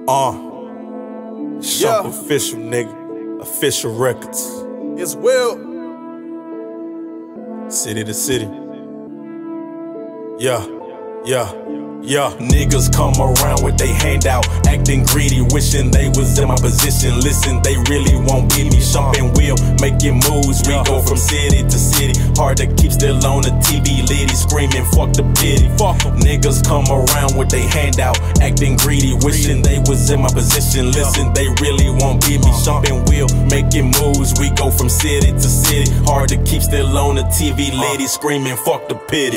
Shump official, nigga. Official records. It's Will. City to city. Yeah. Niggas come around with they handout, acting greedy, wishing they was in my position. Listen, they really won't beat me. Shump and Will making moves. We go from city to city. Hard to keep still on the TV. Lady screaming, fuck the pity. Fuck em. Niggas come around with they handout, acting greedy, wishing they was in my position. Listen, they really won't beat me. Shump and Will making moves. We go from city to city. Hard to keep still on the TV. Lady screaming, fuck the pity.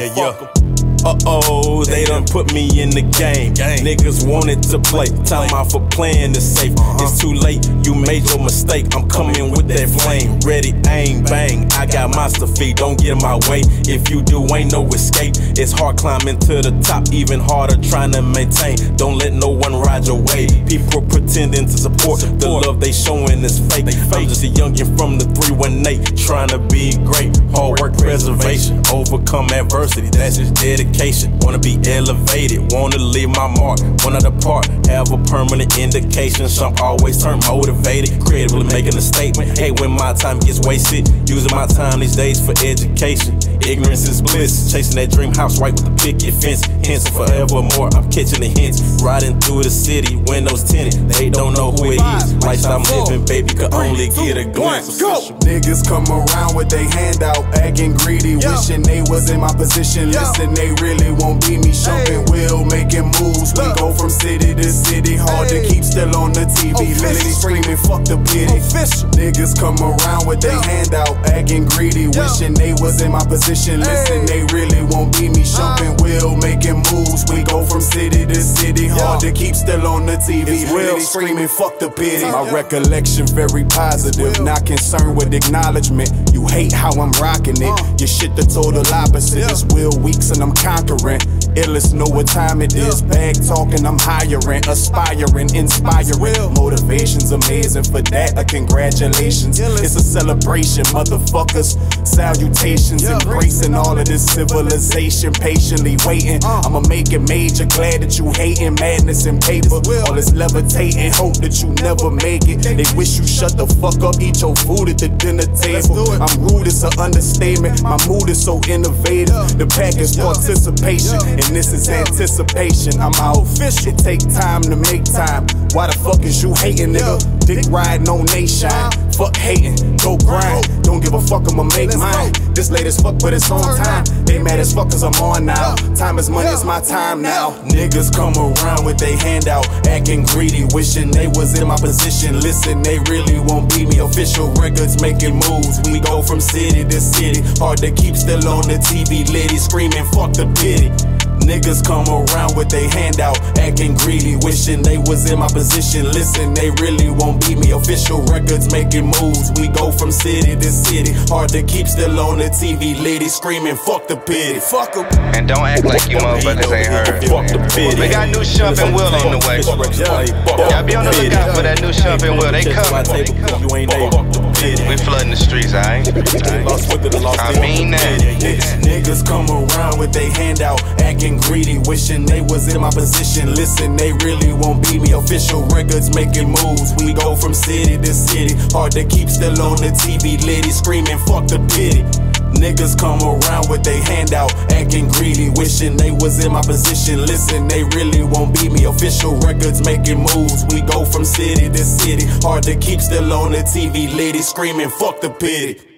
They done put me in the game. Niggas wanted to play. Time out for playing the safe. It's too late, you made your mistake. I'm coming with that flame. Ready, aim, bang. I got monster feet, don't get in my way. If you do, ain't no escape. It's hard climbing to the top, even harder trying to maintain. Don't let no one ride your way. People pretending to support the love they showing is fake. I'm just a youngin' from the 318, trying to be great. Hard work, preservation, overcome adversity. That's just dedication. Wanna be elevated, wanna leave my mark, wanna depart, have a permanent indication. Shump always turn motivated, creatively making a statement. Hate when my time gets wasted, using my time these days for education. Ignorance is bliss, chasing that dream house right with the picket fence. Hence forevermore, I'm catching the hints. Riding through the city, windows tinted, they don't know who it is. Lifestyle I'm living, baby, could only get a glimpse. Niggas come around with they handout, acting greedy, wishing they was in my position. Listen, they really won't beat me. Shump and Will making moves. We go from city to city, hard to keep still on the TV. Lily screaming, fuck the pity. Niggas come around with they handout, acting greedy, wishing they was in my position. Listen, they really won't beat me. Shump and Will making moves. We go from city to city, hard to keep still on the TV. Lily screaming, fuck the pity. My recollection very positive, not concerned with acknowledgement. You hate how I'm rocking it. Your shit the total opposite. It's Will Weeks and I'm conquering. Illest know what time it is. Bag talking, I'm hiring, aspiring, inspiring. Motivation's amazing, for that a congratulations. It's a celebration, motherfuckers. Salutations, embracing all of this civilization. Patiently waiting, I'ma make it major. Glad that you hating, madness and paper. All this levitating, hope that you never make it. They wish you shut the fuck up, eat your food at the dinner table. I'm rude, it's an understatement. My mood is so innovative. The pack is participation, and this is anticipation. I'm out. It take time to make time. Why the fuck is you hating, nigga? Dick riding on nation. Fuck hating, go grind. Don't give a fuck, I'ma make mine. This late as fuck, but it's on time. They mad as fuck cause I'm on now. Time is money, it's my time now. Niggas come around with they handout, acting greedy, wishing they was in my position. Listen, they really won't beat me. Official records making moves. We go from city to city, hard to keep still on the TV. Lady screaming, fuck the pity. Niggas come around with they handout, acting greedy, wishing they was in my position. Listen, they really won't beat me. Official records making moves. We go from city to city, hard to keep still on the TV. Lady screaming, fuck the pity. Fuck 'em. And don't act like you motherfuckers ain't heard. Fuck the pity. We got new Shump and Will on the way. Y'all be on the lookout for that new Shump and Will. They coming. We flooding the streets, alright? I mean that. Niggas come around with they handout, acting greedy, wishing they was in my position. Listen, they really won't beat me. Official records making moves. We go from city to city, hard to keep still on the TV. Lady screaming, fuck the pity. Niggas come around with they handout, acting greedy, wishing they was in my position. Listen, they really won't beat me. Official records making moves. We go from city to city, hard to keep still on the TV. Lady screaming, fuck the pity.